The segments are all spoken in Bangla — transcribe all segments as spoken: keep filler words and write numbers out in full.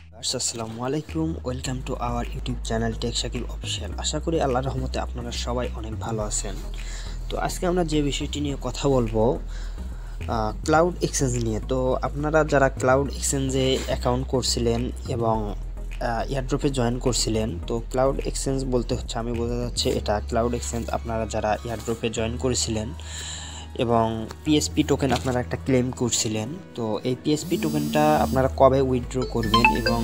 আসসালামু আলাইকুম, welcome to our YouTube channel Tech Shakib Official. আশা করি আল্লাহর রহমতে আপনারা সবাই অনেক ভালো আছেন। তো আজকে আমরা যে বিষয়টি নিয়ে কথা বলবো ক্লাউড এক্সচেঞ্জ নিয়ে। তো আপনারা যারা ক্লাউড এক্সচেঞ্জে অ্যাকাউন্ট করছিলেন এবং এয়ারড্রপে জয়েন করছিলেন, তো ক্লাউড এক্সচেঞ্জ বলতে হচ্ছে আমি বোঝা যাচ্ছে এটা ক্লাউড এক্সচেঞ্জ। আপনারা যারা এয়ারড্রপে জয়েন করেছিলেন এবং পিএসপি টোকেন আপনারা একটা ক্লেম করছিলেন, তো এই পিএসপি টোকেনটা আপনারা কবে উইথড্র করবেন এবং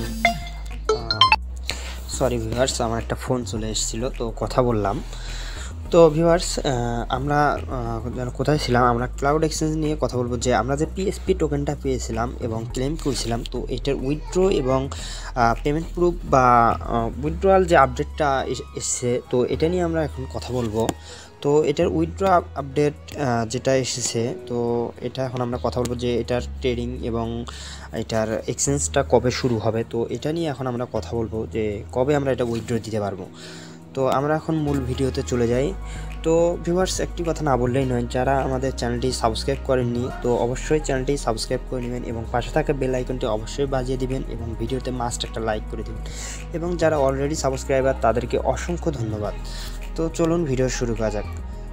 সরি ভিউয়ার্স, আমার একটা ফোন চলে এসেছিলো তো কথা বললাম। তো ভিউয়ার্স, আমরা কোথায় ছিলাম, আমরা ক্লাউড এক্সচেঞ্জ নিয়ে কথা বলবো। যে আমরা যে পিএসপি টোকেনটা পেয়েছিলাম এবং ক্লেম করেছিলাম, তো এটার উইথড্র এবং পেমেন্ট প্রুফ বা উইথড্রয়াল যে আপডেটটা এসেছে, তো এটা নিয়ে আমরা এখন কথা বলবো। তো এটার উইথড্র আপডেট যেটা এসেছে, তো এটা এখন আমরা কথা বলবো যে এটার ট্রেডিং এবং এটার এক্সচেঞ্জটা কবে শুরু হবে। তো এটা নিয়ে এখন আমরা কথা বলবো যে কবে আমরা এটা উইথড্র দিতে পারবো। তো আমরা এখন মূল ভিডিওতে চলে যাই। তো ভিউয়ার্স, একটি কথা না বললেই নয়, যারা আমাদের চ্যানেলটি সাবস্ক্রাইব করেননি তো অবশ্যই চ্যানেলটি সাবস্ক্রাইব করে নেবেন এবং পাশে থাকা বেল আইকনটি অবশ্যই বাজিয়ে দিবেন এবং ভিডিওতে মাস্ট একটা লাইক করে দেবেন। এবং যারা অলরেডি সাবস্ক্রাইবার তাদেরকে অসংখ্য ধন্যবাদ। তো চলুন ভিডিও শুরু করা যাক।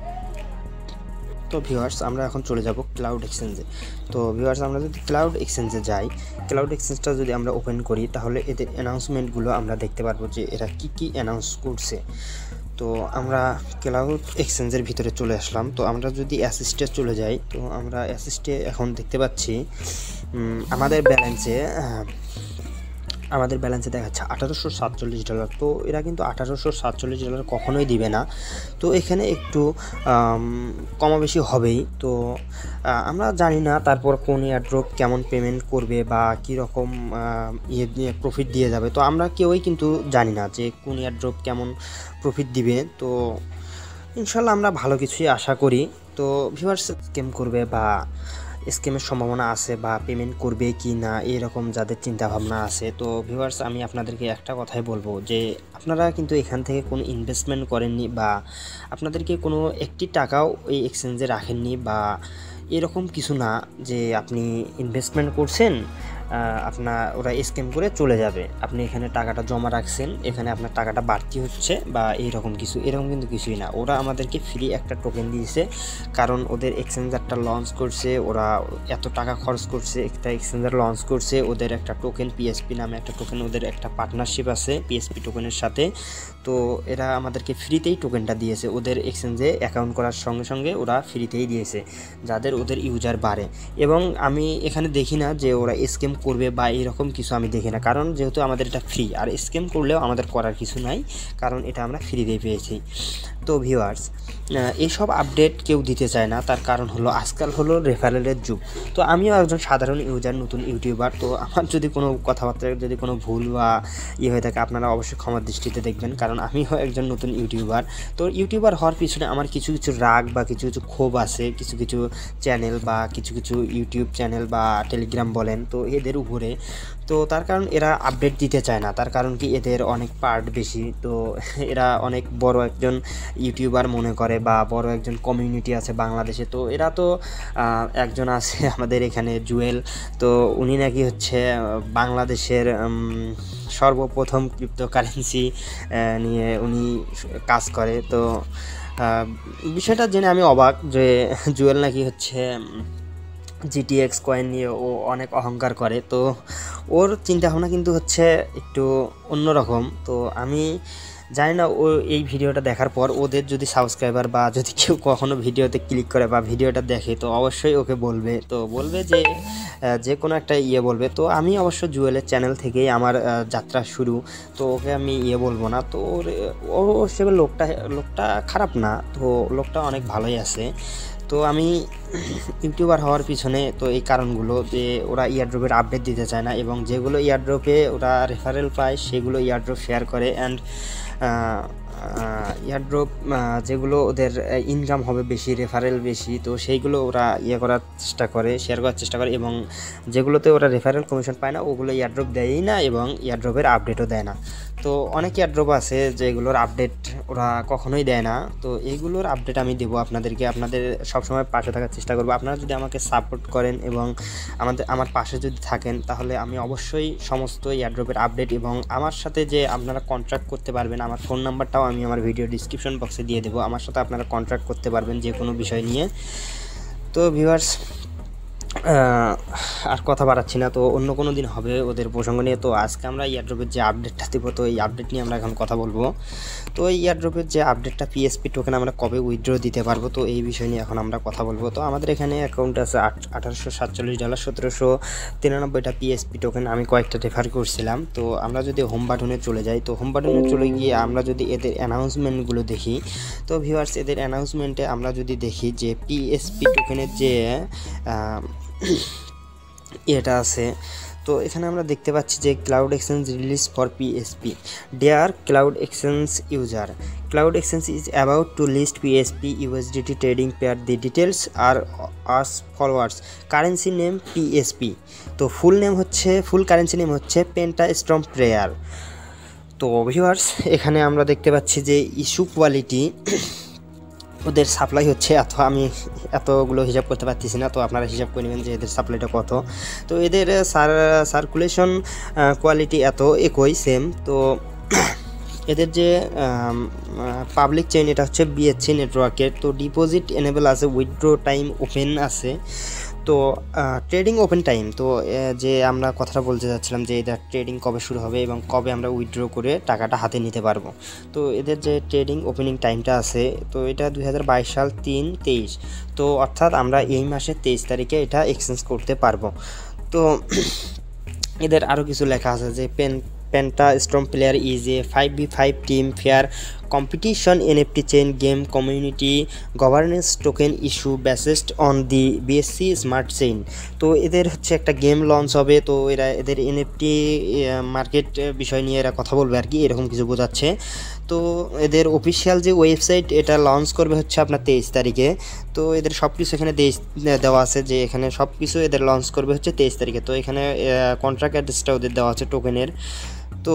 তো ভিউয়ার্স, আমরা এখন চলে যাব ক্লাউড এক্সচেঞ্জে। তো ভিউয়ার্স, আমরা যদি ক্লাউড এক্সচেঞ্জে যাই, ক্লাউড এক্সচেঞ্জটা যদি আমরা ওপেন করি, তাহলে এদের অ্যানাউন্সমেন্টগুলো আমরা দেখতে পারবো যে এরা কি কি অ্যানাউন্স করছে। তো আমরা ক্লাউড এক্সচেঞ্জের ভিতরে চলে আসলাম। তো আমরা যদি অ্যাসিস্টে চলে যাই, তো আমরা অ্যাসিস্টে এখন দেখতে পাচ্ছি আমাদের ব্যালেন্সে আমাদের ব্যালেন্সে দেখাচ্ছে আঠারোশো সাতচল্লিশ ডলার। তো এরা কিন্তু আঠারোশো সাতচল্লিশ ডলার কখনোই দিবে না, তো এখানে একটু কমা বেশি হবেই। তো আমরা জানি না তারপর কোন এয়ারড্রপ কেমন পেমেন্ট করবে বা কী রকম ইয়ে দিয়ে প্রফিট দিয়ে যাবে। তো আমরা কেউই কিন্তু জানি না যে কোন এয়ারড্রপ কেমন প্রফিট দিবে। তো ইনশাল্লাহ আমরা ভালো কিছুই আশা করি। তো ভিউয়ার্স, স্ক্যাম করবে বা স্ক্যামের সম্ভাবনা আছে বা পেমেন্ট করবে কি না এরকম যাদের চিন্তা ভাবনা আছে, তো ভিউয়ার্স আমি আপনাদেরকে একটা কথাই বলবো যে আপনারা কিন্তু এখান থেকে কোনো ইনভেস্টমেন্ট করেননি বা আপনাদেরকে কোনো একটি টাকাও এই এক্সচেঞ্জে রাখেননি বা এরকম কিছু না যে আপনি ইনভেস্টমেন্ট করছেন আপনার ওরা স্ক্যাম করে চলে যাবে। আপনি এখানে টাকাটা জমা রাখছেন, এখানে আপনার টাকাটা বাড়তি হচ্ছে বা এইরকম কিছু, এরকম কিন্তু কিছুই না। ওরা আমাদেরকে ফ্রি একটা টোকেন দিয়েছে, কারণ ওদের এক্সচেঞ্জারটা লঞ্চ করছে, ওরা এত টাকা খরচ করছে, একটা এক্সচেঞ্জার লঞ্চ করছে, ওদের একটা টোকেন পিএসপি নামে একটা টোকেন, ওদের একটা পার্টনারশিপ আছে পিএসপি টোকেনের সাথে। তো এরা আমাদেরকে ফ্রিতেই টোকেনটা দিয়েছে, ওদের এক্সচেঞ্জে অ্যাকাউন্ট করার সঙ্গে সঙ্গে ওরা ফ্রিতেই দিয়েছে, যাদের ওদের ইউজার বাড়ে। এবং আমি এখানে দেখি না যে ওরা স্ক্যাম করবে বা এরকম কিছু আমি দেখি না, কারণ যেহেতু আমাদের এটা ফ্রি, আর স্ক্যাম করলেও আমাদের করার কিছু নাই, কারণ এটা আমরা ফ্রিতেই পেয়েছি। তো ভিউয়ার্স, এইসব আপডেট কেউ দিতে চায় না, তার কারণ হলো আজকাল হলো রেফারেলের যুগ। তো আমিও একজন সাধারণ ইউজার, নতুন ইউটিউবার। তো আমার যদি কোনো কথাবার্তা যদি কোনো ভুল বা ইয়ে হয়ে থাকে, আপনারা অবশ্যই ক্ষমার দৃষ্টিতে দেখবেন, কারণ আমিও একজন নতুন ইউটিউবার। তো ইউটিউবার হওয়ার পিছনে আমার কিছু কিছু রাগ বা কিছু কিছু ক্ষোভ আছে, কিছু কিছু চ্যানেল বা কিছু কিছু ইউটিউব চ্যানেল বা টেলিগ্রাম বলেন, তো এদের উপরে। তো তার কারণ এরা আপডেট দিতে চায় না, তার কারণ কি এদের অনেক পার্ট বেশি, তো এরা অনেক বড় একজন ইউটিউবার মনে করে বা বড় একজন কমিউনিটি আছে বাংলাদেশে। তো এরা তো একজন আছে আমাদের এখানে জুয়েল, তো উনি নাকি হচ্ছে বাংলাদেশের সর্বপ্রথম ক্রিপ্টোকারেন্সি নিয়ে উনি কাজ করে। তো বিষয়টা জেনে আমি অবাক যে জুয়েল নাকি হচ্ছে জিটিএক্স কয়েন নিয়ে ও অনেক অহংকার করে। তো ওর চিন্তাভাবনা কিন্তু হচ্ছে একটু অন্যরকম। তো আমি জানি না ও এই ভিডিওটা দেখার পর ওদের যদি সাবস্ক্রাইবার বা যদি কেউ কখনো ভিডিওতে ক্লিক করে বা ভিডিওটা দেখে, তো অবশ্যই ওকে বলবে, তো বলবে যে যে কোনো একটা ইয়ে বলবে। তো আমি অবশ্য জুয়েলের চ্যানেল থেকেই আমার যাত্রা শুরু, তো ওকে আমি ইয়ে বলবো না। তো ও সেভাবে লোকটা লোকটা খারাপ না, তো লোকটা অনেক ভালোই আছে। তো আমি ইউটিউবার হওয়ার পিছনে তো এই কারণগুলো, যে ওরা ইয়ারড্রপের আপডেট দিতে চায় না এবং যেগুলো ইয়ারড্রপে ওরা রেফারেল পায় সেগুলো ইয়ারড্রপ শেয়ার করে। অ্যান্ড এয়ারড্রপ যেগুলো ওদের ইনকাম হবে বেশি, রেফারেল বেশি, তো সেইগুলো ওরা ইয়ে করার চেষ্টা করে, শেয়ার করার চেষ্টা করে, এবং যেগুলোতে ওরা রেফারেল কমিশন পায় না ওগুলো এয়ারড্রপ দেয়ই না এবং এয়ারড্রপের আপডেটও দেয় না। তো অনেক এয়ারড্রপ আছে যেগুলোর আপডেট ওরা কখনোই দেয় না, তো এইগুলোর আপডেট আমি দেবো আপনাদেরকে, আপনাদের সবসময় পাশে থাকার চেষ্টা করবো। আপনারা যদি আমাকে সাপোর্ট করেন এবং আমাদের আমার পাশে যদি থাকেন তাহলে আমি অবশ্যই সমস্ত এয়ারড্রপের আপডেট এবং আমার সাথে যে আপনারা কন্ট্যাক্ট করতে পারবেন, আমার ফোন নাম্বারটাও আমি আমার ভিডিও ডিসক্রিপশন বক্সে দিয়ে দেবো, আমার সাথে আপনারা কন্ট্যাক্ট করতে পারবেন যে কোনো বিষয় নিয়ে। তো ভিউয়ার্স আর কথা বাড়াচ্ছি না, তো অন্য কোনো দিন হবে ওদের প্রসঙ্গ নিয়ে। তো আজকে আমরা এয়ারড্রপের যে আপডেটটা দেবো, তো এই আপডেট নিয়ে আমরা এখন কথা বলবো। তো এই এয়ারড্রপের যে আপডেটটা পিএসপি টোকেন আমরা কবে উইথড্র দিতে পারবো, তো এই বিষয় নিয়ে এখন আমরা কথা বলবো। তো আমাদের এখানে অ্যাকাউন্ট আছে আট আঠারোশো সাতচল্লিশ ডলার সতেরোশো তিরানব্বইটা পিএসপি টোকেন, আমি কয়েকটা রেফার করছিলাম। তো আমরা যদি হোম বাটনে চলে যাই, তো হোম বাটনে চলে গিয়ে আমরা যদি এদের অ্যানাউন্সমেন্টগুলো দেখি, তো ভিউয়ার্স এদের অ্যানাউন্সমেন্টে আমরা যদি দেখি যে পিএসপি টোকেনের যে এটা আছে, তো এখানে আমরা দেখতে পাচ্ছি যে cloud exchange release for PSP, dear cloud exchange user, cloud exchange is about to list PSP USDT trading pair, the details are as follows, currency name PSP, তো ফুল নেম হচ্ছে ফুল কারেন্সি নেম হচ্ছে পেন্টা স্টর্ম প্রেয়ার। তো ভিউয়ার্স এখানে আমরা দেখতে পাচ্ছি যে ইস্যু কোয়ালিটি ওদের সাপ্লাই হচ্ছে এত, আমি এতগুলো হিসাব করতে পারতেছি না, তো আপনারা হিসাব করে নেবেন যে এদের সাপ্লাইটা কত। তো এদের সার্কুলেশন কোয়ালিটি এত একই সেম। তো এদের যে পাবলিক চেইন এটা হচ্ছে বিএসসি নেটওয়ার্কের, তো ডিপোজিট এনেবল আছে, উইথড্র টাইম ওপেন আছে, তো ট্রেডিং ওপেন টাইম, তো যে আমরা কথাটা বলতে যাচ্ছিলাম যে এদের ট্রেডিং কবে শুরু হবে এবং কবে আমরা উইথড্র করে টাকাটা হাতে নিতে পারবো। তো এদের যে ট্রেডিং ওপেনিং টাইমটা আছে, তো এটা দুই হাজার বাইশ সাল তিন তেইশ, তো অর্থাৎ আমরা এই মাসের তেইশ তারিখে এটা এক্সচেঞ্জ করতে পারবো। তো এদের আরও কিছু লেখা আছে যে pen Penta Storm Player is a five B five team fair competition N F T chain game community governance token issue based on the B S C smart chain। তো এদের হচ্ছে একটা গেম লঞ্চ হবে, তো এরা এদের N F T মার্কেট বিষয় নিয়ে এরা কথা বলবে আর কি, এরকম কিছু বোঝাচ্ছে। তো এদের অফিসিয়াল যে ওয়েবসাইট এটা লঞ্চ করবে হচ্ছে আপনার তেইশ তারিখে, তো এদের সব কিছু এখানে দেওয়া আছে যে এখানে সব কিছু এদের লঞ্চ করবে হচ্ছে তেইশ তারিখে। তো এখানে কন্ট্রাক্ট অ্যাড্রেসটা ওদের দেওয়া আছে টোকেনের, তো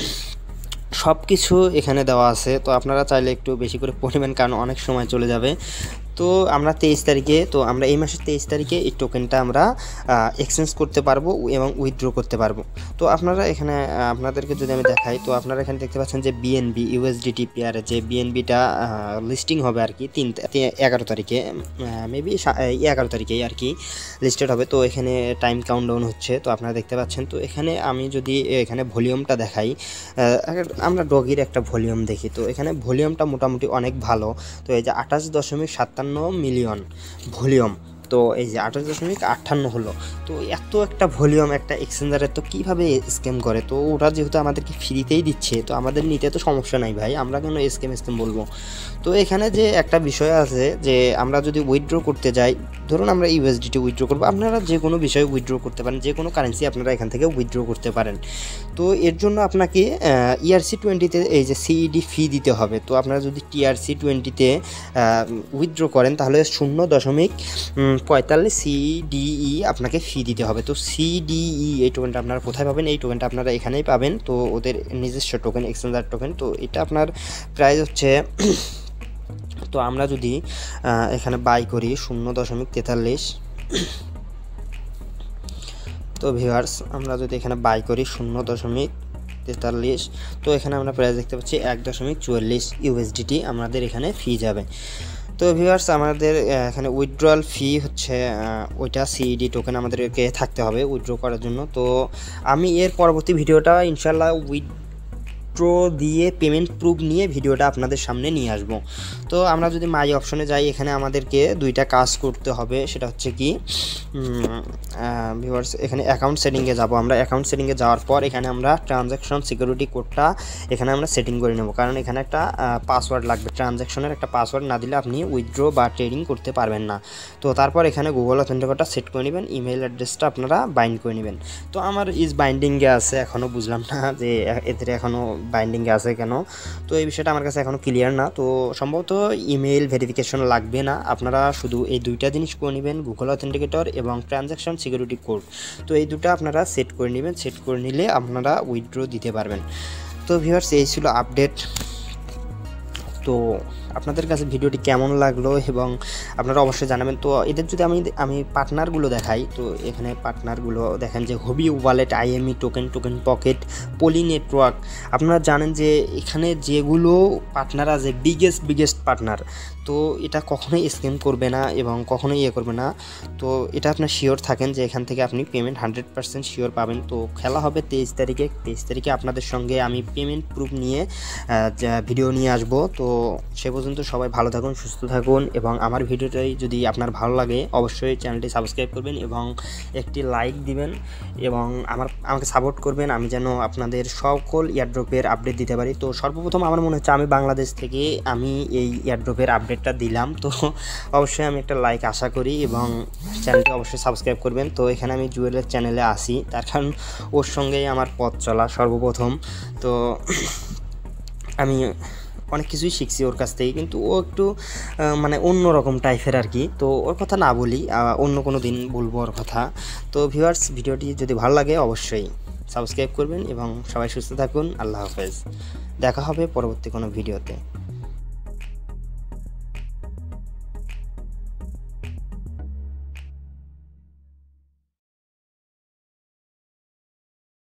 সব কিছু এখানে দেওয়া আছে। তো আপনারা চাইলে একটু বেশি করে পড়বেন কারণ অনেক সময় চলে যাবে। তো আমরা তেইশ তারিখে, তো আমরা এই মাসের তেইশ তারিখে এই টোকেনটা আমরা এক্সচেঞ্জ করতে পারবো এবং উইথড্র করতে পারবো। তো আপনারা এখানে আপনাদেরকে যদি আমি দেখাই, তো আপনারা এখানে দেখতে পাচ্ছেন যে বিএনবি ইউএসডিটি পেয়ারে যে বিএনবিটা লিস্টিং হবে আর কি তিন এগারো তারিখে, মেবি এগারো তারিখেই আর কি লিস্টেড হবে। তো এখানে টাইম কাউন্টডাউন হচ্ছে, তো আপনারা দেখতে পাচ্ছেন। তো এখানে আমি যদি এখানে ভলিউমটা দেখাই, আমরা ডগির একটা ভলিউম দেখি, তো এখানে ভলিউমটা মোটামুটি অনেক ভালো। তো এই যে আঠাশ দশমিক সাতান্ন মিলিয়ন ভলিউম, তো এই যে আঠাশ দশমিক আটান্ন হলো, তো এত একটা ভলিউম একটা এক্সচেঞ্জারে তো কীভাবে স্ক্যাম করে। তো ওরা যেহেতু আমাদেরকে ফ্রিতেই দিচ্ছে, তো আমাদের নিতে তো সমস্যা নাই ভাই, আমরা কেন স্ক্যাম স্ক্যাম বলবো। তো এখানে যে একটা বিষয় আছে যে আমরা যদি উইথড্র করতে যাই, ধরুন আমরা ইউএসডিটি উইথড্র করবো, আপনারা যে কোনো বিষয়ে উইথড্র করতে পারেন, যে কোনো কারেন্সি আপনারা এখান থেকে উইথড্র করতে পারেন। তো এর জন্য আপনাকে ইআরসি টোয়েন্টিতে এই যে সিইডি ফি দিতে হবে। তো আপনারা যদি টিআরসি টোয়েন্টিতে উইথড্র করেন তাহলে শূন্য দশমিক পঁয়তাল্লিশ সিডিই আপনাকে ফি দিতে হবে। তো সিডিই এই টোকেনটা আপনারা কোথায় পাবেন, এই টোকেনটা আপনারা এখানেই পাবেন। তো ওদের নিজস্ব টোকেন, এক্সচেঞ্জার টোকেন, তো এটা আপনার প্রাইস হচ্ছে, তো আমরা যদি এখানে বাই করি শূন্য দশমিক তেতাল্লিশ, তো ভিউয়ার্স আমরা যদি এখানে বাই করি শূন্য দশমিক তেতাল্লিশ, তো এখানে আমরা প্রাইস দেখতে পাচ্ছি এক দশমিক চুয়াল্লিশ ইউএসডিটি আমাদের এখানে ফি যাবে। তো ভিউয়ার্স আমাদের এখানে উইথড্রয়াল ফি হচ্ছে ওইটা সিইডি টোকেন আমাদেরকে থাকতে হবে উইথড্র করার জন্য। তো আমি এর পরবর্তী ভিডিওটা ইনশাল্লাহ উইথ উইথড্র দিয়ে পেমেন্ট প্রুফ নিয়ে ভিডিওটা আপনাদের সামনে নিয়ে আসব। তো আমরা যদি মাই অপশনে যাই, এখানে আমাদেরকে দুইটা কাজ করতে হবে, সেটা হচ্ছে কি ভিউয়ার্স এখানে অ্যাকাউন্ট সেটিংয়ে যাব। আমরা অ্যাকাউন্ট সেটিংয়ে যাওয়ার পর এখানে আমরা ট্রানজ্যাকশন সিকিউরিটি কোডটা এখানে আমরা সেটিং করে নেব, কারণ এখানে একটা পাসওয়ার্ড লাগবে, ট্রানজ্যাকশনের একটা পাসওয়ার্ড না দিলে আপনি উইথড্র বা ট্রেডিং করতে পারবেন না। তো তারপর এখানে গুগল অথেন্টিকেটরটা সেট করে নেবেন, ইমেল অ্যাড্রেসটা আপনারা বাইন্ড করে নেবেন। তো আমার ইজ বাইন্ডিংয়ে আছে, এখনও বুঝলাম না যে এদের এখনও বাইন্ডিংয়ে আছে কেন, তো এই বিষয়টা আমার কাছে এখনও ক্লিয়ার না। তো সম্ভবত ইমেল ভেরিফিকেশন লাগবে না, আপনারা শুধু এই দুইটা জিনিস করে নেবেন, গুগল অথেন্টিকেটর এবং ট্রানজ্যাকশন সিকিউরিটি কোড। তো এই দুটো আপনারা সেট করে নেবেন, সেট করে নিলে আপনারা উইথড্র দিতে পারবেন। তো ভিউয়ার্স, এই ছিল আপডেট। তো আপনাদের কাছে ভিডিওটি কেমন লাগলো এবং আপনারা অবশ্যই জানাবেন। তো এদের যদি আমি আমি পার্টনারগুলো দেখাই, তো এখানে পার্টনারগুলো দেখেন যে Huobi wallet, IME token, token pocket, Poly network. আপনারা জানেন যে এখানে যেগুলো পার্টনার আছে বিগেস্ট বিগেস্ট পার্টনার, তো এটা কখনোই স্ক্যাম করবে না এবং কখনোই ইয়ে করবে না। তো এটা আপনার শিওর থাকেন যে এখান থেকে আপনি পেমেন্ট হান্ড্রেড পার্সেন্ট শিওর পাবেন। তো খেলা হবে তেইশ তারিখে তেইশ তারিখে আপনাদের সঙ্গে আমি পেমেন্ট প্রুফ নিয়ে ভিডিও নিয়ে আসবো। তো সে পর্যন্ত সবাই ভালো থাকুন, সুস্থ থাকুন এবং আমার ভিডিওটাই যদি আপনার ভালো লাগে অবশ্যই চ্যানেলটি সাবস্ক্রাইব করবেন এবং একটি লাইক দিবেন এবং আমার আমাকে সাপোর্ট করবেন, আমি যেন আপনাদের সকল এয়ারড্রপের আপডেট দিতে পারি। তো সর্বপ্রথম আমার মনে হচ্ছে আমি বাংলাদেশ থেকে আমি এই এয়ারড্রপের আপডেটটা দিলাম। তো অবশ্যই আমি একটা লাইক আশা করি এবং চ্যানেলটি অবশ্যই সাবস্ক্রাইব করবেন। তো এখানে আমি জুয়েলের চ্যানেলে আসি, তার কারণ ওর সঙ্গেই আমার পথ চলা সর্বপ্রথম। তো আমি অনেক কিছুই শিখছি ওর কাছ থেকে, কিন্তু ও একটু মানে অন্য রকম টাইপের আর কি। তো ওর কথা না বলি, অন্য কোনো দিন বলবো ওর কথা। তো ভিউয়ার্স, ভিডিওটি যদি ভালো লাগে অবশ্যই সাবস্ক্রাইব করবেন এবং সবাই সুস্থ থাকুন। আল্লাহ হাফেজ, দেখা হবে পরবর্তী কোনো ভিডিওতে।